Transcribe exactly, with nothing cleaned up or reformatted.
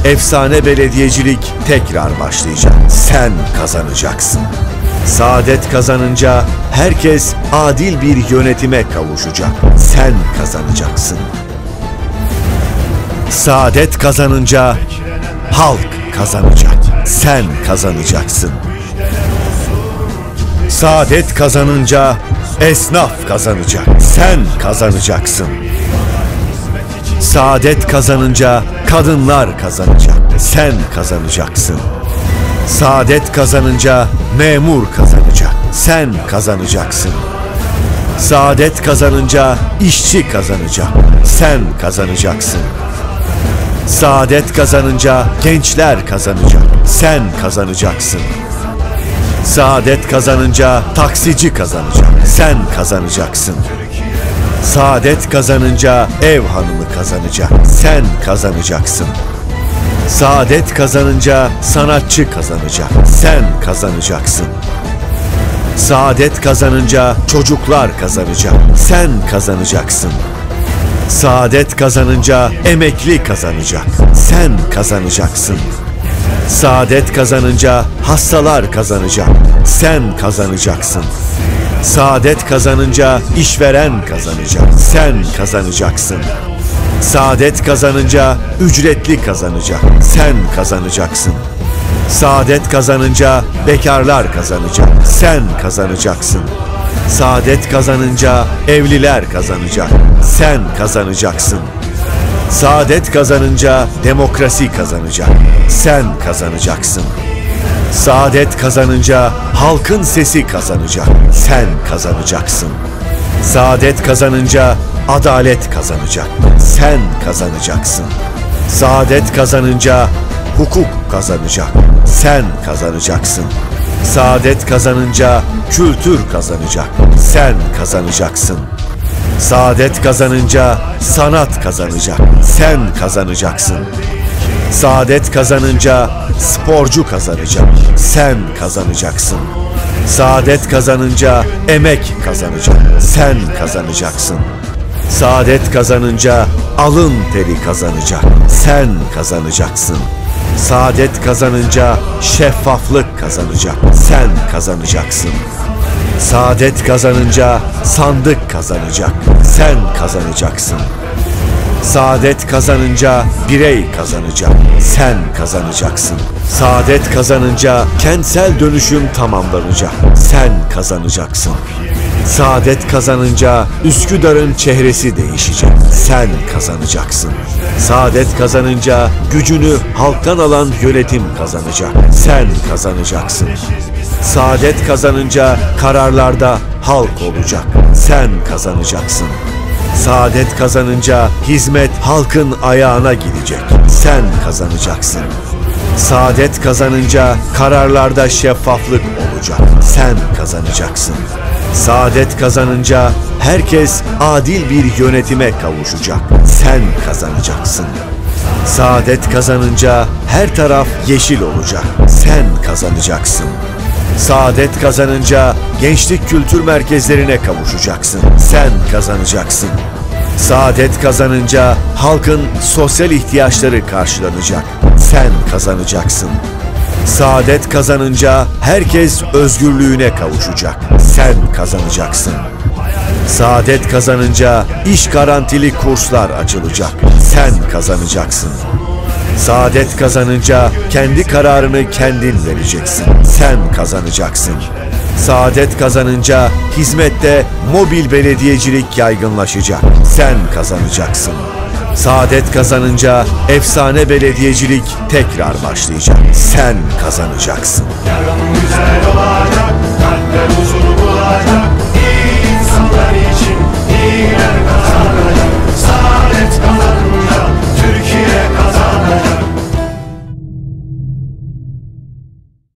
efsane belediyecilik tekrar başlayacak. Sen kazanacaksın. Saadet kazanınca herkes adil bir yönetime kavuşacak. Sen kazanacaksın. Saadet kazanınca halk kazanacak. Sen kazanacaksın. Saadet kazanınca esnaf kazanacak. Sen kazanacaksın. Saadet kazanınca kadınlar kazanacak. Sen kazanacaksın. Saadet kazanınca memur kazanacak. Sen kazanacaksın. Saadet kazanınca işçi kazanacak. Sen kazanacaksın. Saadet kazanınca gençler kazanacak. Sen kazanacaksın. Saadet kazanınca taksici kazanacak. Sen kazanacaksın. Saadet kazanınca ev hanımı kazanacak. Sen kazanacaksın. Saadet kazanınca sanatçı kazanacak. Sen kazanacaksın. Saadet kazanınca çocuklar kazanacak. Sen kazanacaksın. Saadet kazanınca emekli kazanacak. Sen kazanacaksın. Saadet kazanınca hastalar kazanacak. Sen kazanacaksın. Saadet kazanınca işveren kazanacak. Sen kazanacaksın. Saadet kazanınca ücretli kazanacak. Sen kazanacaksın. Saadet kazanınca bekarlar kazanacak. Sen kazanacaksın. Saadet kazanınca evliler kazanacak. Sen kazanacaksın. Saadet kazanınca demokrasi kazanacak. Sen kazanacaksın. Saadet kazanınca halkın sesi kazanacak. Sen kazanacaksın. Saadet kazanınca adalet kazanacak. Sen kazanacaksın. Saadet kazanınca hukuk kazanacak. Sen kazanacaksın. Saadet kazanınca kültür kazanacak. Sen kazanacaksın. Saadet kazanınca sanat kazanacak. Sen kazanacaksın. Saadet kazanınca sporcu kazanacak. Sen kazanacaksın. Saadet kazanınca emek kazanacak. Sen kazanacaksın. Saadet kazanınca alın teri kazanacak. Sen kazanacaksın. Saadet kazanınca şeffaflık kazanacak. Sen kazanacaksın. Saadet kazanınca sandık kazanacak. Sen kazanacaksın. Saadet kazanınca birey kazanacak. Sen kazanacaksın. Saadet kazanınca kentsel dönüşüm tamamlanacak. Sen kazanacaksın. Saadet kazanınca Üsküdar'ın çehresi değişecek. Sen kazanacaksın. Saadet kazanınca gücünü halktan alan yönetim kazanacak. Sen kazanacaksın. Saadet kazanınca kararlarda halk olacak. Sen kazanacaksın. Saadet kazanınca hizmet halkın ayağına gidecek. Sen kazanacaksın. Saadet kazanınca kararlarda şeffaflık olacak. Sen kazanacaksın. Saadet kazanınca herkes adil bir yönetime kavuşacak. Sen kazanacaksın. Saadet kazanınca her taraf yeşil olacak. Sen kazanacaksın. Saadet kazanınca gençlik kültür merkezlerine kavuşacaksın. Sen kazanacaksın. Saadet kazanınca halkın sosyal ihtiyaçları karşılanacak. Sen kazanacaksın. Saadet kazanınca herkes özgürlüğüne kavuşacak. Sen kazanacaksın. Saadet kazanınca iş garantili kurslar açılacak. Sen kazanacaksın. Saadet kazanınca kendi kararını kendin vereceksin. Sen kazanacaksın. Saadet kazanınca hizmette mobil belediyecilik yaygınlaşacak. Sen kazanacaksın. Saadet kazanınca efsane belediyecilik tekrar başlayacak. Sen kazanacaksın. Yarın güzel olacak, kalpler huzuru bulacak.